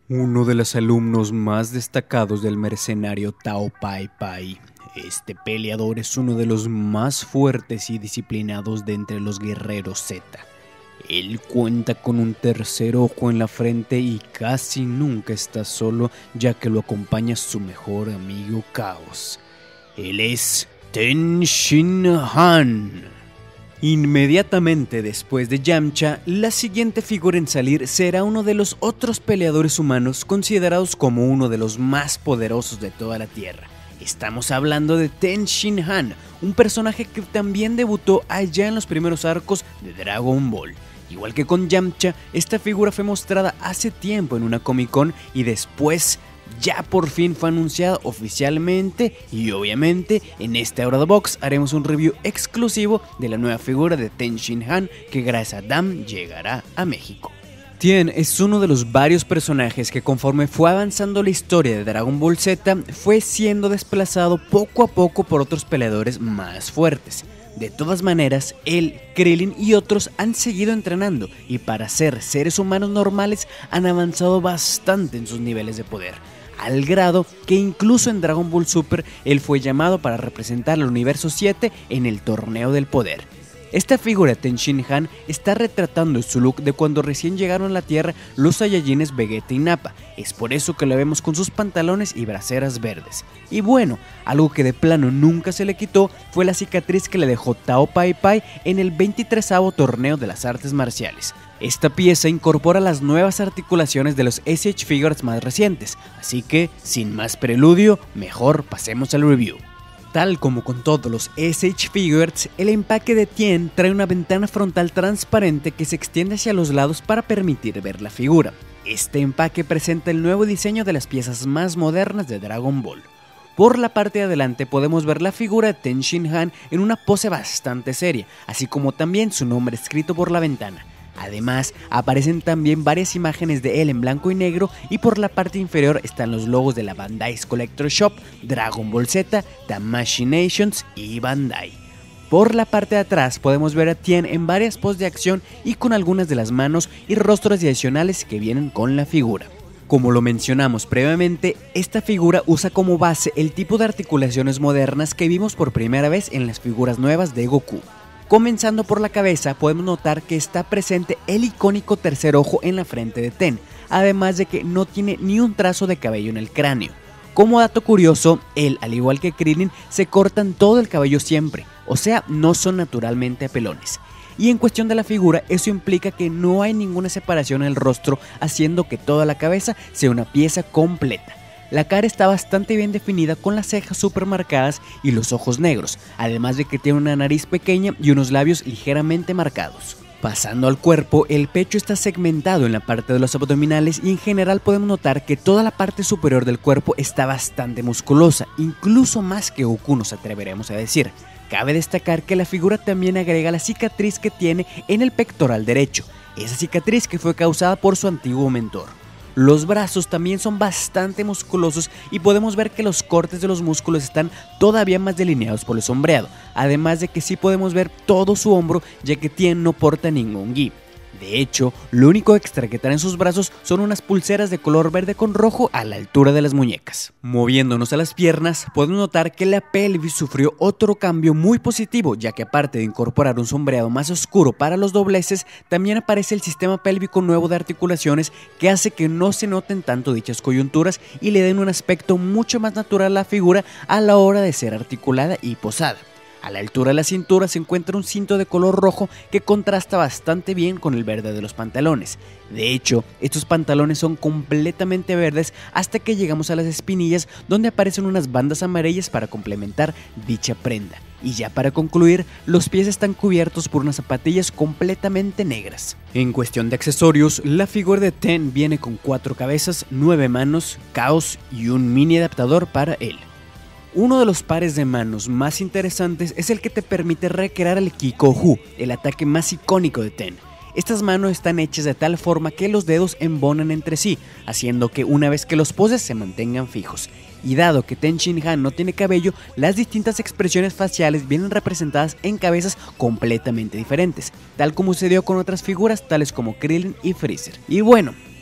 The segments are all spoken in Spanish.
Uno de los alumnos más destacados del mercenario Tao Pai Pai. Este peleador es uno de los más fuertes y disciplinados de entre los guerreros Z. Él cuenta con un tercer ojo en la frente y casi nunca está solo, ya que lo acompaña su mejor amigo Caos. Él es Ten Shin Han. Inmediatamente después de Yamcha, la siguiente figura en salir será uno de los otros peleadores humanos considerados como uno de los más poderosos de toda la Tierra. Estamos hablando de Ten Shin Han, un personaje que también debutó allá en los primeros arcos de Dragon Ball. Igual que con Yamcha, esta figura fue mostrada hace tiempo en una Comic Con y después ya por fin fue anunciada oficialmente, y obviamente en este Out of the Box haremos un review exclusivo de la nueva figura de Ten Shin Han que gracias a DAM llegará a México. Tien es uno de los varios personajes que conforme fue avanzando la historia de Dragon Ball Z fue siendo desplazado poco a poco por otros peleadores más fuertes. De todas maneras, él, Krillin y otros han seguido entrenando y para ser seres humanos normales han avanzado bastante en sus niveles de poder, al grado que incluso en Dragon Ball Super él fue llamado para representar al universo 7 en el torneo del poder. Esta figura de Ten Shin Han está retratando su look de cuando recién llegaron a la Tierra los Saiyajines Vegeta y Nappa. Es por eso que lo vemos con sus pantalones y braceras verdes. Y bueno, algo que de plano nunca se le quitó fue la cicatriz que le dejó Tao Pai Pai en el 23º torneo de las artes marciales. Esta pieza incorpora las nuevas articulaciones de los SH Figures más recientes, así que sin más preludio, mejor pasemos al review. Tal como con todos los SH Figures, el empaque de Tien trae una ventana frontal transparente que se extiende hacia los lados para permitir ver la figura. Este empaque presenta el nuevo diseño de las piezas más modernas de Dragon Ball. Por la parte de adelante podemos ver la figura de Ten Shin Han en una pose bastante seria, así como también su nombre escrito por la ventana. Además, aparecen también varias imágenes de él en blanco y negro y por la parte inferior están los logos de la Bandai's Collector Shop, Dragon Ball Z, Tamashii Nations y Bandai. Por la parte de atrás podemos ver a Tien en varias poses de acción y con algunas de las manos y rostros adicionales que vienen con la figura. Como lo mencionamos previamente, esta figura usa como base el tipo de articulaciones modernas que vimos por primera vez en las figuras nuevas de Goku. Comenzando por la cabeza, podemos notar que está presente el icónico tercer ojo en la frente de Ten, además de que no tiene ni un trazo de cabello en el cráneo. Como dato curioso, él, al igual que Krillin, se cortan todo el cabello siempre, o sea, no son naturalmente pelones. Y en cuestión de la figura, eso implica que no hay ninguna separación en el rostro, haciendo que toda la cabeza sea una pieza completa. La cara está bastante bien definida con las cejas super marcadas y los ojos negros, además de que tiene una nariz pequeña y unos labios ligeramente marcados. Pasando al cuerpo, el pecho está segmentado en la parte de los abdominales y en general podemos notar que toda la parte superior del cuerpo está bastante musculosa, incluso más que Goku nos atreveremos a decir. Cabe destacar que la figura también agrega la cicatriz que tiene en el pectoral derecho, esa cicatriz que fue causada por su antiguo mentor. Los brazos también son bastante musculosos y podemos ver que los cortes de los músculos están todavía más delineados por el sombreado, además de que sí podemos ver todo su hombro ya que Tien no porta ningún gi. De hecho, lo único extra que trae en sus brazos son unas pulseras de color verde con rojo a la altura de las muñecas. Moviéndonos a las piernas, podemos notar que la pelvis sufrió otro cambio muy positivo, ya que aparte de incorporar un sombreado más oscuro para los dobleces, también aparece el sistema pélvico nuevo de articulaciones que hace que no se noten tanto dichas coyunturas y le den un aspecto mucho más natural a la figura a la hora de ser articulada y posada. A la altura de la cintura se encuentra un cinto de color rojo que contrasta bastante bien con el verde de los pantalones. De hecho, estos pantalones son completamente verdes hasta que llegamos a las espinillas donde aparecen unas bandas amarillas para complementar dicha prenda. Y ya para concluir, los pies están cubiertos por unas zapatillas completamente negras. En cuestión de accesorios, la figura de Ten viene con 4 cabezas, 9 manos, Caos y un mini adaptador para él. Uno de los pares de manos más interesantes es el que te permite recrear el Kikohu, el ataque más icónico de Ten. Estas manos están hechas de tal forma que los dedos embonan entre sí, haciendo que una vez que los poses se mantengan fijos. Y dado que Ten Shin Han no tiene cabello, las distintas expresiones faciales vienen representadas en cabezas completamente diferentes, tal como sucedió con otras figuras tales como Krillin y Freezer. Y bueno,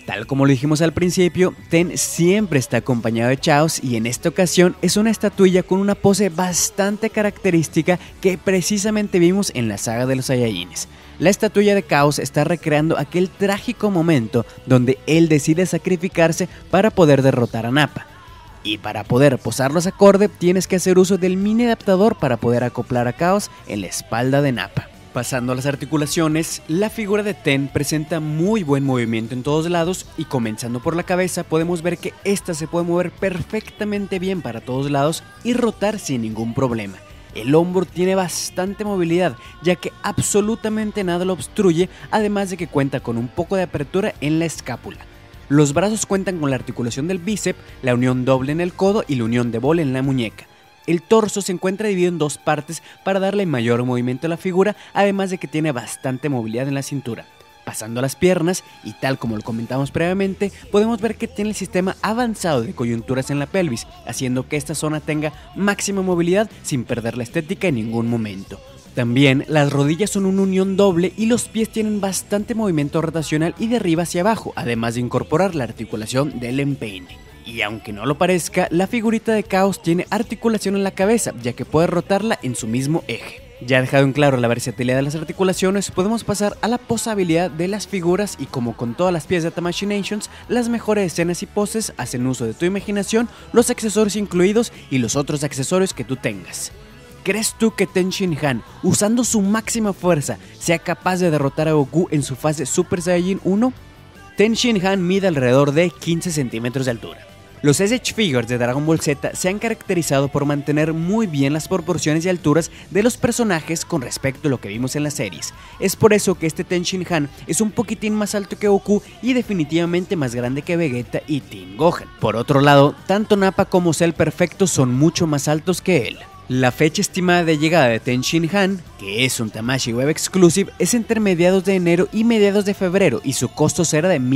Tal como lo dijimos al principio, Ten siempre está acompañado de Chaos y en esta ocasión es una estatuilla con una pose bastante característica que precisamente vimos en la saga de los Saiyajines. La estatuilla de Chaos está recreando aquel trágico momento donde él decide sacrificarse para poder derrotar a Nappa. Y para poder posarlos acorde tienes que hacer uso del mini adaptador para poder acoplar a Chaos en la espalda de Nappa. Pasando a las articulaciones, la figura de Ten presenta muy buen movimiento en todos lados y comenzando por la cabeza podemos ver que esta se puede mover perfectamente bien para todos lados y rotar sin ningún problema. El hombro tiene bastante movilidad ya que absolutamente nada lo obstruye, además de que cuenta con un poco de apertura en la escápula. Los brazos cuentan con la articulación del bíceps, la unión doble en el codo y la unión de bola en la muñeca. El torso se encuentra dividido en dos partes para darle mayor movimiento a la figura, además de que tiene bastante movilidad en la cintura. Pasando a las piernas, y tal como lo comentamos previamente, podemos ver que tiene el sistema avanzado de coyunturas en la pelvis, haciendo que esta zona tenga máxima movilidad sin perder la estética en ningún momento. También las rodillas son una unión doble y los pies tienen bastante movimiento rotacional y de arriba hacia abajo, además de incorporar la articulación del empeine. Y aunque no lo parezca, la figurita de Chaos tiene articulación en la cabeza, ya que puede rotarla en su mismo eje. Ya dejado en claro la versatilidad de las articulaciones, podemos pasar a la posabilidad de las figuras y como con todas las piezas de Tamashinations, las mejores escenas y poses hacen uso de tu imaginación, los accesorios incluidos y los otros accesorios que tú tengas. ¿Crees tú que Ten Shin Han, usando su máxima fuerza, sea capaz de derrotar a Goku en su fase Super Saiyajin 1? Ten Shin Han mide alrededor de 15 centímetros de altura. Los SH Figures de Dragon Ball Z se han caracterizado por mantener muy bien las proporciones y alturas de los personajes con respecto a lo que vimos en las series. Es por eso que este Ten Shin Han es un poquitín más alto que Goku y definitivamente más grande que Vegeta y Team Gohan. Por otro lado, tanto Nappa como Cell Perfecto son mucho más altos que él. La fecha estimada de llegada de Ten Shin Han, que es un Tamashii Web Exclusive, es entre mediados de enero y mediados de febrero y su costo será de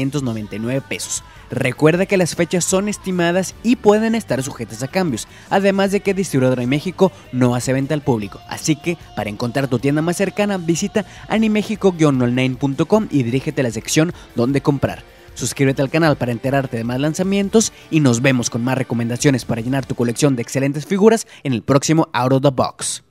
1,399 pesos. Recuerda que las fechas son estimadas y pueden estar sujetas a cambios, además de que Distribuidora en México no hace venta al público, así que para encontrar tu tienda más cercana visita animexico-online.com y dirígete a la sección donde comprar. Suscríbete al canal para enterarte de más lanzamientos y nos vemos con más recomendaciones para llenar tu colección de excelentes figuras en el próximo Out of the Box.